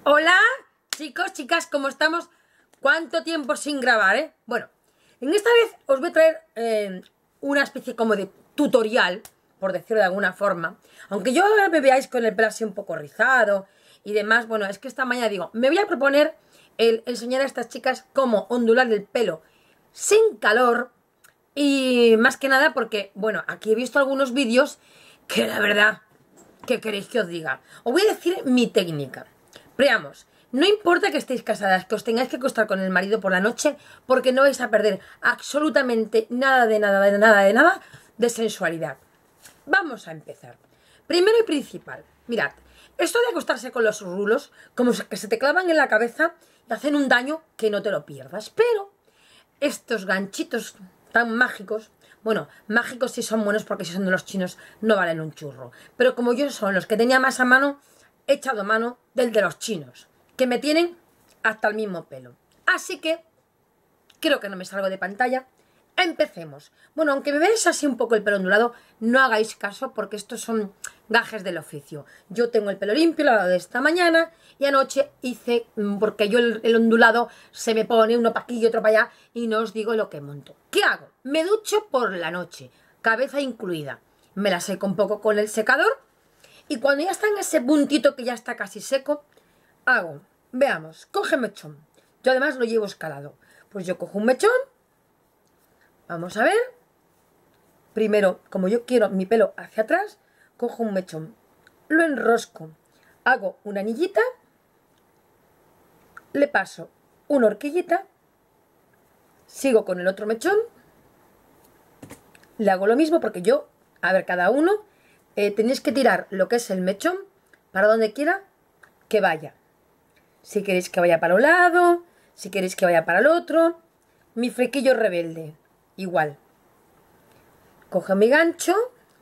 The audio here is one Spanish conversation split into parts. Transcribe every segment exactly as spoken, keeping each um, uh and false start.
Hola, chicos, chicas, ¿cómo estamos? ¿Cuánto tiempo sin grabar, eh? Bueno, en esta vez os voy a traer eh, una especie como de tutorial, por decirlo de alguna forma. Aunque yo ahora me veáis con el pelo así un poco rizado y demás, bueno, es que esta mañana digo, me voy a proponer el enseñar a estas chicas cómo ondular el pelo sin calor. Y más que nada porque, bueno, aquí he visto algunos vídeos que la verdad, ¿qué queréis que os diga? Os voy a decir mi técnica. Veamos, no importa que estéis casadas, que os tengáis que acostar con el marido por la noche, porque no vais a perder absolutamente nada de nada, de nada, de nada de sensualidad. Vamos a empezar. Primero y principal, mirad, esto de acostarse con los rulos, como que se te clavan en la cabeza, te hacen un daño que no te lo pierdas. Pero estos ganchitos tan mágicos, bueno, mágicos si son buenos porque si son de los chinos no valen un churro. Pero como yo son los que tenía más a mano, he echado mano del de los chinos, que me tienen hasta el mismo pelo. Así que, creo que no me salgo de pantalla. Empecemos. Bueno, aunque me veáis así un poco el pelo ondulado, no hagáis caso porque estos son gajes del oficio. Yo tengo el pelo limpio, lavado de esta mañana, y anoche hice, porque yo el, el ondulado se me pone uno para aquí y otro para allá, y no os digo lo que monto. ¿Qué hago? Me ducho por la noche, cabeza incluida. Me la seco un poco con el secador, y cuando ya está en ese puntito que ya está casi seco, hago, veamos, coge mechón. Yo además lo llevo escalado. Pues yo cojo un mechón. Vamos a ver. Primero, como yo quiero mi pelo hacia atrás, cojo un mechón, lo enrosco, hago una anillita, le paso una horquillita, sigo con el otro mechón, le hago lo mismo porque yo, a ver, cada uno, eh, tenéis que tirar lo que es el mechón para donde quiera que vaya. Si queréis que vaya para un lado, si queréis que vaya para el otro. Mi flequillo rebelde, igual. Cojo mi gancho.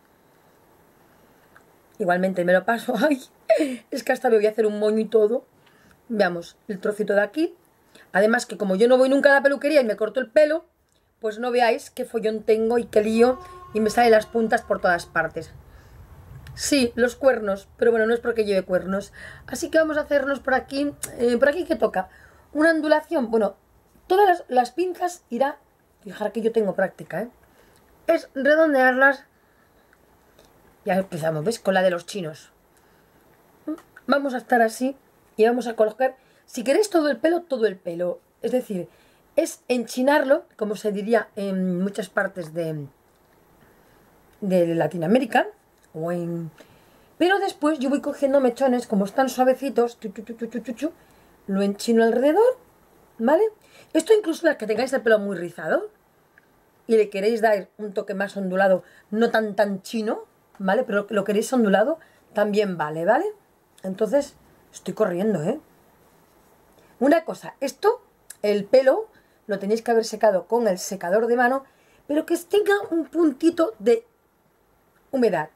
Igualmente me lo paso. Ay, es que hasta me voy a hacer un moño y todo. Veamos, el trocito de aquí. Además que como yo no voy nunca a la peluquería y me corto el pelo, pues no veáis qué follón tengo y qué lío. Y me salen las puntas por todas partes. Sí, los cuernos, pero bueno, no es porque lleve cuernos. Así que vamos a hacernos por aquí, eh, por aquí que toca una ondulación. Bueno, todas las, las pinzas irá, fijar que yo tengo práctica, ¿eh? Es redondearlas. Ya empezamos, ¿ves? Con la de los chinos. Vamos a estar así y vamos a colocar, si queréis todo el pelo, todo el pelo. Es decir, es enchinarlo, como se diría en muchas partes de, de Latinoamérica. O en... Pero después yo voy cogiendo mechones, como están suavecitos, chu, chu, chu, chu, chu, chu, lo enchino alrededor, ¿vale? Esto incluso las que tengáis el pelo muy rizado y le queréis dar un toque más ondulado, no tan tan chino, ¿vale? Pero lo queréis ondulado, también vale, ¿vale? Entonces, estoy corriendo, ¿eh? Una cosa, esto, el pelo, lo tenéis que haber secado con el secador de mano, pero que tenga un puntito de humedad.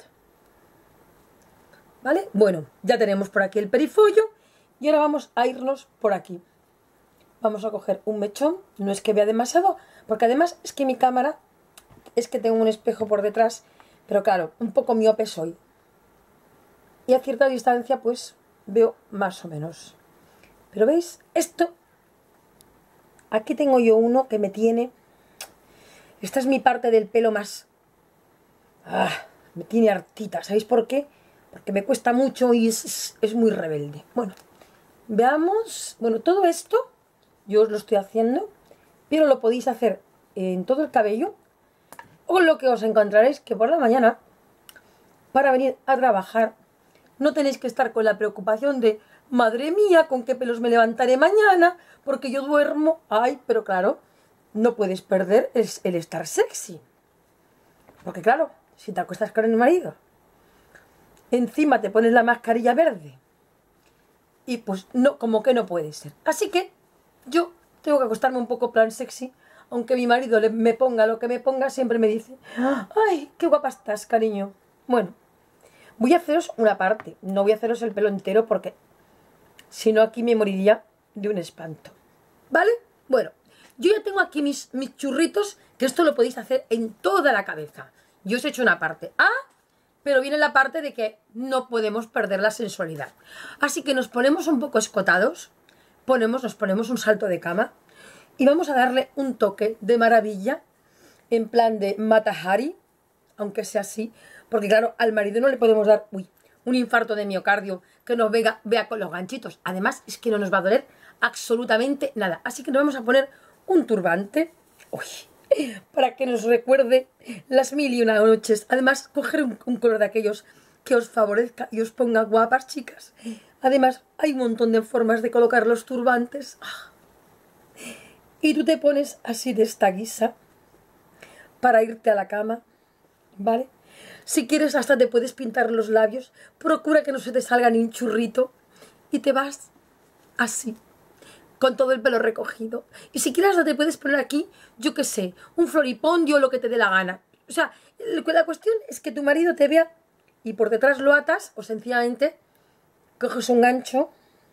¿Vale? Bueno, ya tenemos por aquí el perifollo y ahora vamos a irnos por aquí. Vamos a coger un mechón, no es que vea demasiado, porque además es que mi cámara, es que tengo un espejo por detrás, pero claro, un poco miope soy. Y a cierta distancia pues veo más o menos. Pero ¿veis? Esto, aquí tengo yo uno que me tiene, esta es mi parte del pelo más, ah, me tiene hartita, ¿sabéis por qué? Porque me cuesta mucho y es, es, es muy rebelde. Bueno, veamos. Bueno, todo esto yo os lo estoy haciendo, pero lo podéis hacer en todo el cabello. O lo que os encontraréis que por la mañana, para venir a trabajar, no tenéis que estar con la preocupación de, madre mía, con qué pelos me levantaré mañana, porque yo duermo. Ay, pero claro, no puedes perder el, el estar sexy. Porque claro, si te acuestas con el marido, encima te pones la mascarilla verde y pues no, como que no puede ser. Así que yo tengo que acostarme un poco plan sexy, aunque mi marido le, me ponga lo que me ponga, siempre me dice, ay, qué guapa estás, cariño. Bueno, voy a haceros una parte, no voy a haceros el pelo entero porque si no aquí me moriría de un espanto, ¿vale? Bueno, yo ya tengo aquí mis, mis churritos, que esto lo podéis hacer en toda la cabeza. Yo os he hecho una parte A pero viene la parte de que no podemos perder la sensualidad. Así que nos ponemos un poco escotados, ponemos, nos ponemos un salto de cama y vamos a darle un toque de maravilla, en plan de Mata Hari, aunque sea así, porque claro, al marido no le podemos dar uy, un infarto de miocardio que nos vea, vea con los ganchitos. Además, es que no nos va a doler absolutamente nada. Así que nos vamos a poner un turbante, uy, para que nos recuerde las mil y una noches. Además, coger un, un color de aquellos que os favorezca y os ponga guapas, chicas. Además, hay un montón de formas de colocar los turbantes. Y tú te pones así de esta guisa para irte a la cama, ¿vale? Si quieres hasta te puedes pintar los labios. Procura que no se te salga ni un churrito. Y te vas así, con todo el pelo recogido. Y si quieres hasta te puedes poner aquí, yo qué sé, un floripondio o lo que te dé la gana. O sea, la cuestión es que tu marido te vea y por detrás lo atas o sencillamente coges un gancho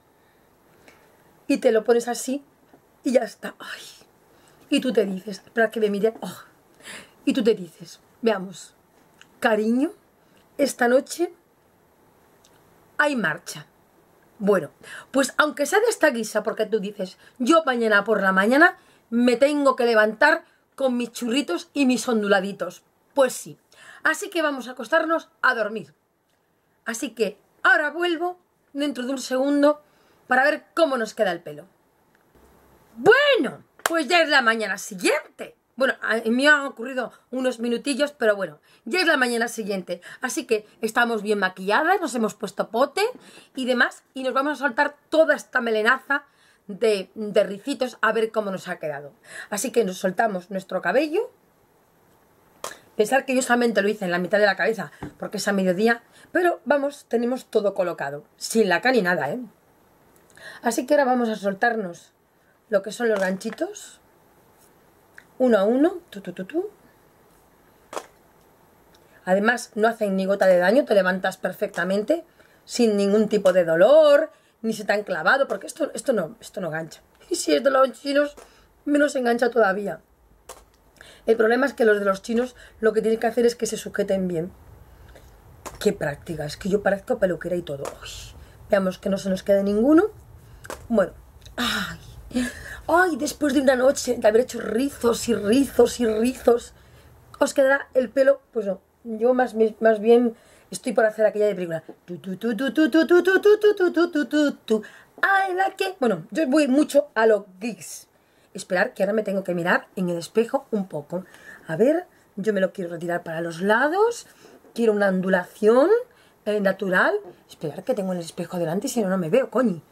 y te lo pones así y ya está. Ay. Y tú te dices, espera que me mire. Oh. Y tú te dices, veamos, cariño, esta noche hay marcha. Bueno, pues aunque sea de esta guisa, porque tú dices, yo mañana por la mañana me tengo que levantar con mis churritos y mis onduladitos. Pues sí. Así que vamos a acostarnos a dormir. Así que ahora vuelvo dentro de un segundo para ver cómo nos queda el pelo. Bueno, pues ya es la mañana siguiente. Bueno, a mí me han ocurrido unos minutillos, pero bueno, ya es la mañana siguiente. Así que estamos bien maquilladas, nos hemos puesto pote y demás. Y nos vamos a soltar toda esta melenaza de, de ricitos a ver cómo nos ha quedado. Así que nos soltamos nuestro cabello. Pensar que yo solamente lo hice en la mitad de la cabeza porque es a mediodía. Pero vamos, tenemos todo colocado. Sin laca ni nada, ¿eh? Así que ahora vamos a soltarnos lo que son los ganchitos. Uno a uno, tu, tu, tu, tu. Además, no hacen ni gota de daño, te levantas perfectamente, sin ningún tipo de dolor, ni se te han clavado, porque esto, esto, no, esto no engancha. Y si es de los chinos, menos engancha todavía. El problema es que los de los chinos lo que tienen que hacer es que se sujeten bien. Qué práctica, es que yo parezco peluquera y todo. Uy, veamos que no se nos quede ninguno. Bueno, ay... Ay, después de una noche de haber hecho rizos y rizos y rizos, os quedará el pelo, pues no, yo más, más bien estoy por hacer aquella de película. Ay, la que. Bueno, yo voy mucho a lo geeks. Esperar que ahora me tengo que mirar en el espejo un poco. A ver, yo me lo quiero retirar para los lados. Quiero una ondulación eh, natural. Esperar que tengo el espejo delante, si no, no me veo, coño.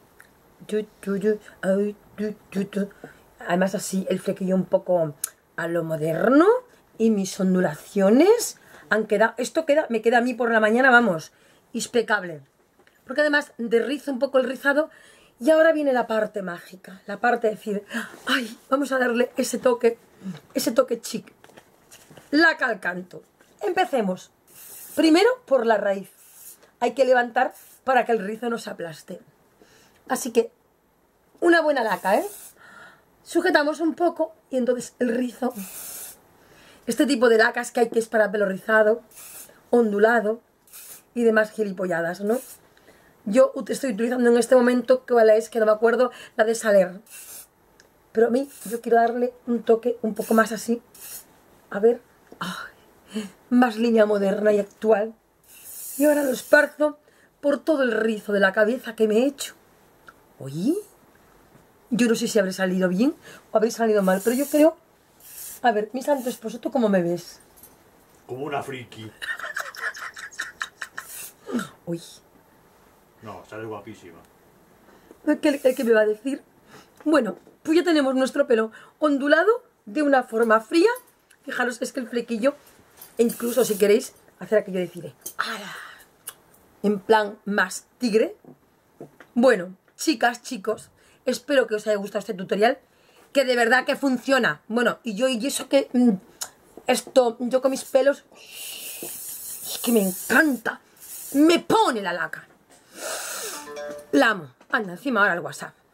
Además así el flequillo un poco a lo moderno y mis ondulaciones han quedado, esto queda, me queda a mí por la mañana, vamos, impecable, porque además derrizo un poco el rizado y ahora viene la parte mágica, la parte de decir, ay, vamos a darle ese toque, ese toque chic, laca al canto. Empecemos primero por la raíz, hay que levantar para que el rizo no se aplaste. Así que, una buena laca, ¿eh? Sujetamos un poco y entonces el rizo. Este tipo de lacas que hay que es para pelo rizado, ondulado y demás gilipolladas, ¿no? Yo estoy utilizando en este momento, ¿cuál es? Que no me acuerdo, la de Saler. Pero a mí, yo quiero darle un toque un poco más así. A ver, ay, más línea moderna y actual. Y ahora lo esparzo por todo el rizo de la cabeza que me he hecho. Oye, yo no sé si habré salido bien o habré salido mal, pero yo creo... A ver, mi santo esposo, ¿tú cómo me ves? Como una friki. Uy. No, sale guapísima. ¿Qué, qué, qué me va a decir? Bueno, pues ya tenemos nuestro pelo ondulado de una forma fría. Fijaros, es que el flequillo, incluso si queréis hacer aquello de decir, ¡ala! En plan más tigre. Bueno, chicas, chicos, espero que os haya gustado este tutorial, que de verdad que funciona. Bueno, y yo, y eso que... Esto, yo con mis pelos... Es que me encanta. Me pone la laca. La amo. Anda, encima ahora el WhatsApp.